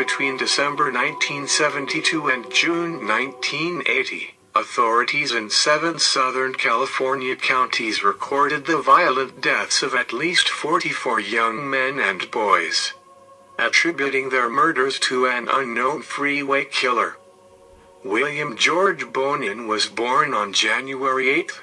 between December 1972 and June 1980, authorities in 7 Southern California counties recorded the violent deaths of at least 44 young men and boys, attributing their murders to an unknown freeway killer. William George Bonin was born on January 8,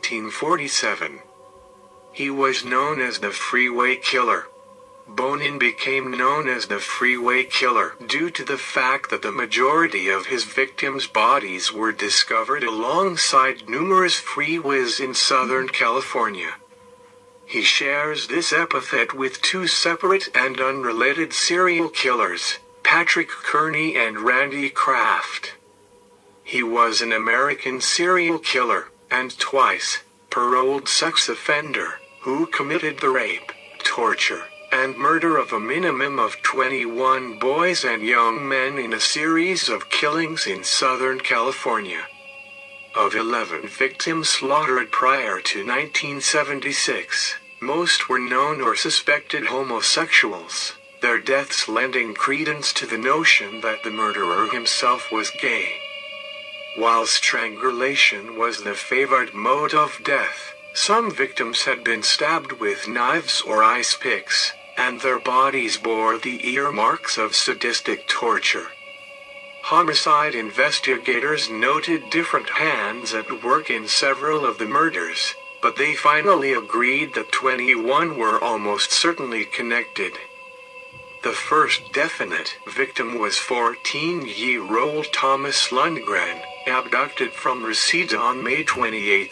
1947. He was known as the Freeway Killer. Bonin became known as the Freeway Killer due to the fact that the majority of his victims' bodies were discovered alongside numerous freeways in Southern California. He shares this epithet with 2 separate and unrelated serial killers, Kearney and Randy Kraft. He was an American serial killer, and twice paroled sex offender, who committed the rape, torture, and murder of a minimum of 21 boys and young men in a series of killings in Southern California. Of 11 victims slaughtered prior to 1976, most were known or suspected homosexuals, their deaths lending credence to the notion that the murderer himself was gay. While strangulation was the favored mode of death, some victims had been stabbed with knives or ice picks, and their bodies bore the earmarks of sadistic torture. Homicide investigators noted different hands at work in several of the murders, but they finally agreed that 21 were almost certainly connected. The first definite victim was 14-year-old Thomas Lundgren, abducted from Reseda on May 28,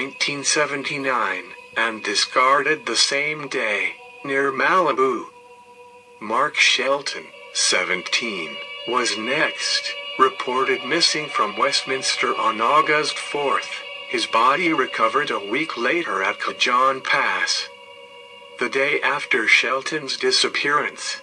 1979, and discarded the same day, near Malibu. Mark Shelton, 17, was next, reported missing from Westminster on August 4th, his body recovered a week later at Cajon Pass. The day after Shelton's disappearance,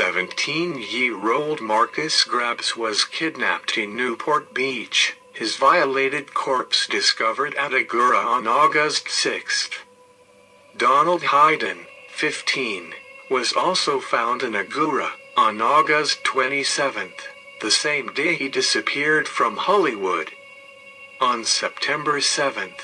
17-year-old Marcus Grabbs was kidnapped in Newport Beach, his violated corpse discovered at Agoura on August 6th. Donald Hayden, 15, was also found in Agoura on August 27th, the same day he disappeared from Hollywood. On September 7th,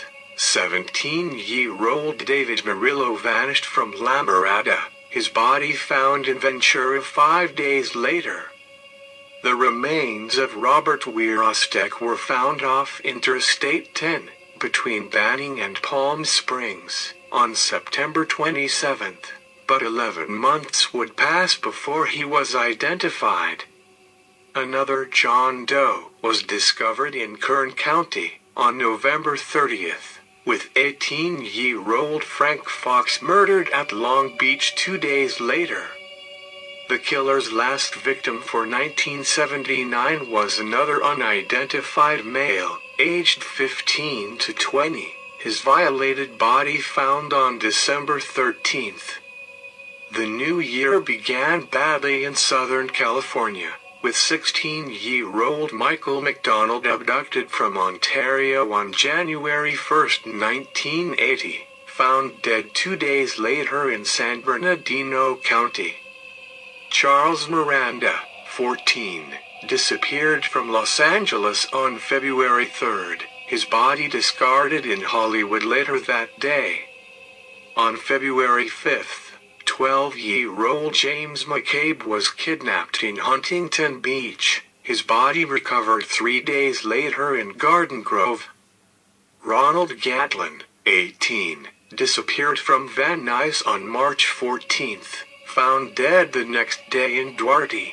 17-year-old David Murillo vanished from La Mirada, his body found in Ventura 5 days later. The remains of Robert Wierostek were found off Interstate 10, between Banning and Palm Springs, on September 27th, but 11 months would pass before he was identified. Another John Doe was discovered in Kern County, on November 30th, with 18-year-old Frank Fox murdered at Long Beach 2 days later. The killer's last victim for 1979 was another unidentified male, aged 15 to 20, his violated body found on December 13th. The new year began badly in Southern California, with 16-year-old Michael McDonald abducted from Ontario on January 1, 1980, found dead 2 days later in San Bernardino County. Charles Miranda, 14, disappeared from Los Angeles on February 3rd, his body discarded in Hollywood later that day. On February 5th, 12-year-old James McCabe was kidnapped in Huntington Beach, his body recovered 3 days later in Garden Grove. Ronald Gatlin, 18, disappeared from Van Nuys on March 14th, found dead the next day in Duarte.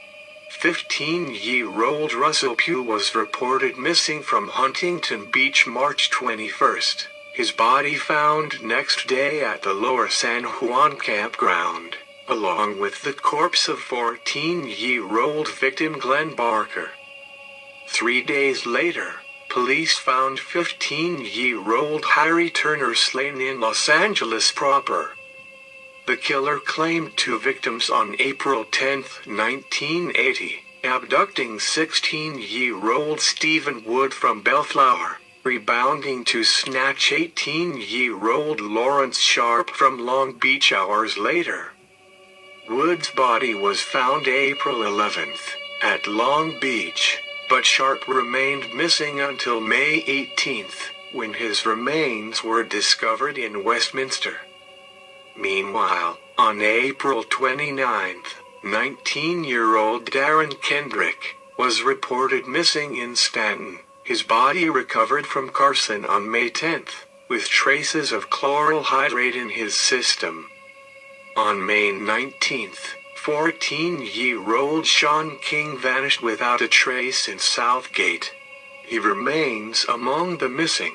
15-year-old Russell Pugh was reported missing from Huntington Beach March 21st, his body found next day at the Lower San Juan campground, along with the corpse of 14-year-old victim Glenn Barker. 3 days later, police found 15-year-old Harry Turner slain in Los Angeles proper. The killer claimed 2 victims on April 10, 1980, abducting 16-year-old Stephen Wood from Bellflower, rebounding to snatch 18-year-old Lawrence Sharp from Long Beach hours later. Wood's body was found April 11th at Long Beach, but Sharp remained missing until May 18th, when his remains were discovered in Westminster. Meanwhile, on April 29th, 19-year-old Darren Kendrick was reported missing in Stanton. His body recovered from Carson on May 10th, with traces of chloral hydrate in his system. On May 19th, 14-year-old Sean King vanished without a trace in Southgate. He remains among the missing.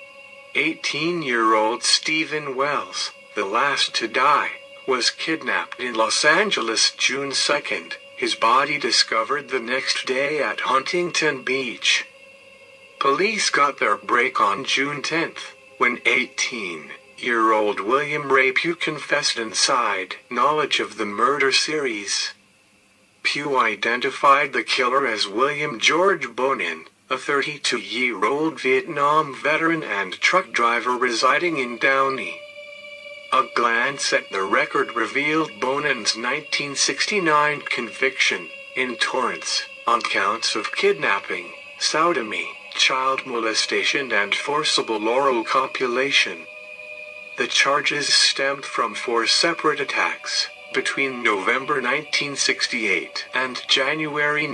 18-year-old Stephen Wells, the last to die, was kidnapped in Los Angeles June 2nd, his body discovered the next day at Huntington Beach. Police got their break on June 10th, when 18-year-old William Ray Pugh confessed inside knowledge of the murder series. Pugh identified the killer as William George Bonin, a 32-year-old Vietnam veteran and truck driver residing in Downey. A glance at the record revealed Bonin's 1969 conviction, in Torrance, on counts of kidnapping, sodomy, child molestation and forcible oral copulation. The charges stemmed from 4 separate attacks, between November 1968 and January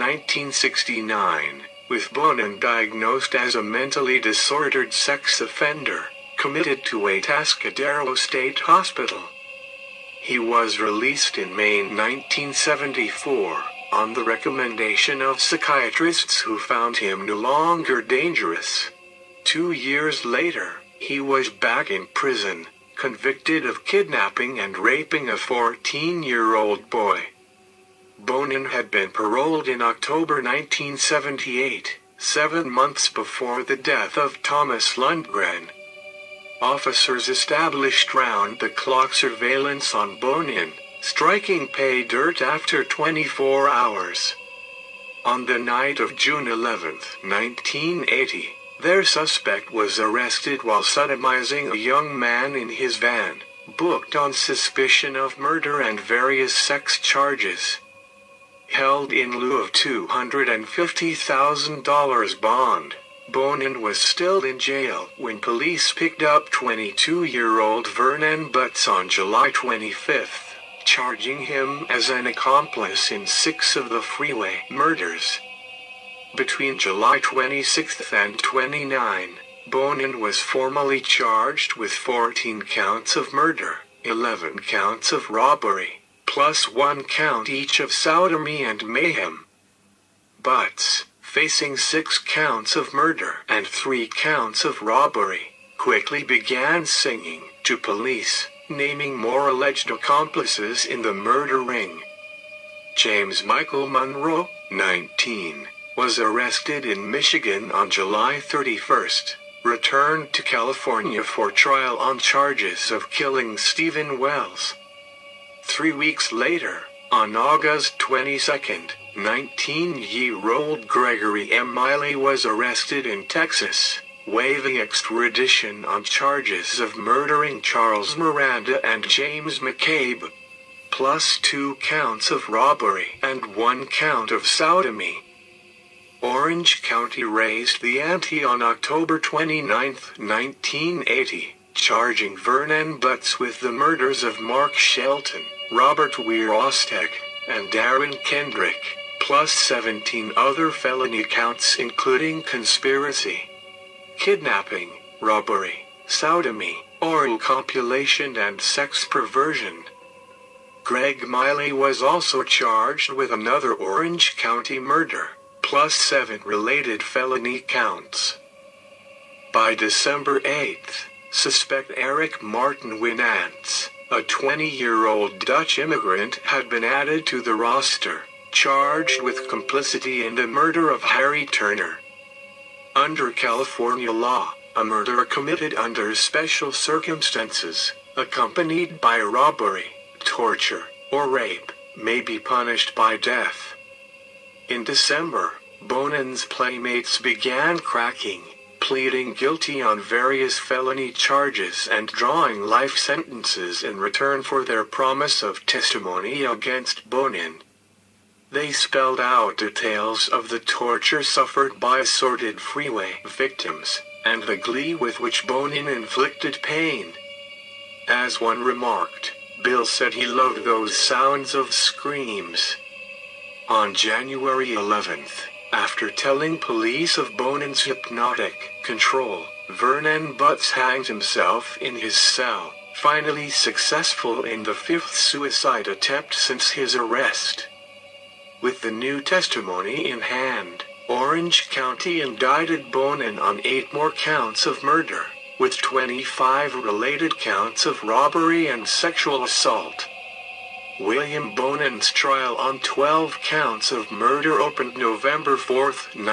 1969, with Bonin diagnosed as a mentally disordered sex offender, committed to a Atascadero State Hospital. He was released in May 1974, on the recommendation of psychiatrists who found him no longer dangerous. 2 years later, he was back in prison, convicted of kidnapping and raping a 14-year-old boy. Bonin had been paroled in October 1978, 7 months before the death of Thomas Lundgren. Officers established round-the-clock surveillance on Bonin, striking pay dirt after 24 hours. On the night of June 11, 1980, their suspect was arrested while sodomizing a young man in his van, booked on suspicion of murder and various sex charges. Held in lieu of $250,000 bond, Bonin was still in jail when police picked up 22-year-old Vernon Butts on July 25, charging him as an accomplice in 6 of the Freeway murders. Between July 26 and 29, Bonin was formally charged with 14 counts of murder, 11 counts of robbery, plus 1 count each of sodomy and mayhem. Butts, facing 6 counts of murder and 3 counts of robbery, quickly began singing to police, naming more alleged accomplices in the murder ring. James Michael Monroe, 19, was arrested in Michigan on July 31st, returned to California for trial on charges of killing Stephen Wells. 3 weeks later, on August 22nd, 19-year-old Gregory M. Miley was arrested in Texas, waiving extradition on charges of murdering Charles Miranda and James McCabe, plus 2 counts of robbery and 1 count of sodomy. Orange County raised the ante on October 29, 1980, charging Vernon Butts with the murders of Mark Shelton, Robert Wierostek, and Darren Kendrick, plus 17 other felony counts including conspiracy, kidnapping, robbery, sodomy, oral copulation and sex perversion. Greg Miley was also charged with another Orange County murder, plus 7 related felony counts. By December 8th, suspect Eric Martin Winants, a 20-year-old Dutch immigrant, had been added to the roster, charged with complicity in the murder of Harry Turner. Under California law, a murder committed under special circumstances, accompanied by robbery, torture, or rape, may be punished by death. In December, Bonin's playmates began cracking pleading guilty on various felony charges and drawing life sentences in return for their promise of testimony against Bonin. They spelled out details of the torture suffered by assorted freeway victims, and the glee with which Bonin inflicted pain. As one remarked, Bill said he loved those sounds of screams. On January 11th, after telling police of Bonin's hypnotic control, Vernon Butts hanged himself in his cell, finally successful in the fifth suicide attempt since his arrest. With the new testimony in hand, Orange County indicted Bonin on 8 more counts of murder, with 25 related counts of robbery and sexual assault. William Bonin's trial on 12 counts of murder opened November 4,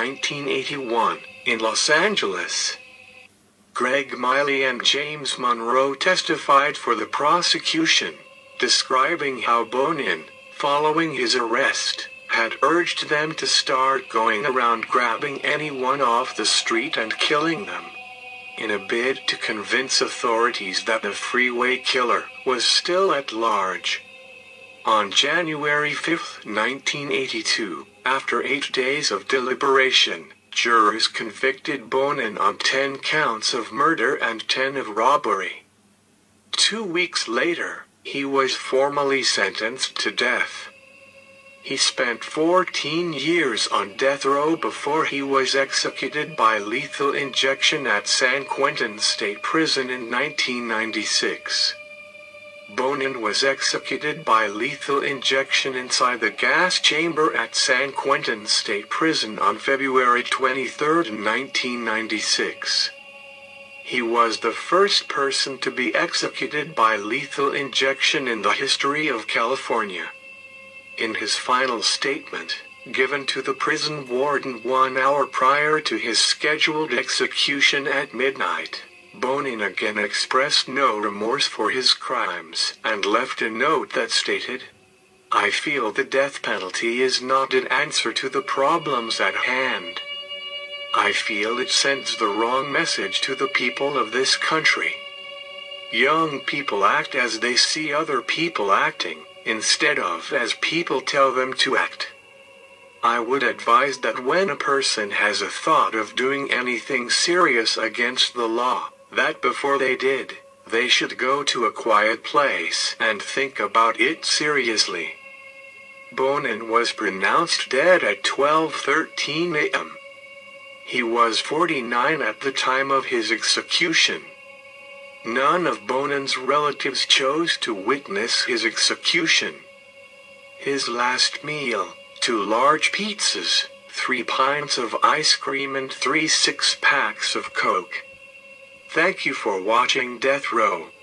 1981, in Los Angeles. Greg Miley and James Monroe testified for the prosecution, describing how Bonin, following his arrest, had urged them to start going around grabbing anyone off the street and killing them, in a bid to convince authorities that the Freeway Killer was still at large. On January 5, 1982, after 8 days of deliberation, jurors convicted Bonin on 10 counts of murder and 10 of robbery. 2 weeks later, he was formally sentenced to death. He spent 14 years on death row before he was executed by lethal injection at San Quentin State Prison in 1996. Bonin was executed by lethal injection inside the gas chamber at San Quentin State Prison on February 23, 1996. He was the first person to be executed by lethal injection in the history of California. In his final statement, given to the prison warden 1 hour prior to his scheduled execution at midnight, Bonin again expressed no remorse for his crimes and left a note that stated, "I feel the death penalty is not an answer to the problems at hand. I feel it sends the wrong message to the people of this country. Young people act as they see other people acting, instead of as people tell them to act. I would advise that when a person has a thought of doing anything serious against the law, that before they did, they should go to a quiet place and think about it seriously." Bonin was pronounced dead at 12:13 a.m. He was 49 at the time of his execution. None of Bonin's relatives chose to witness his execution. His last meal, 2 large pizzas, 3 pints of ice cream and 3 6-packs of Coke. Thank you for watching Death Row.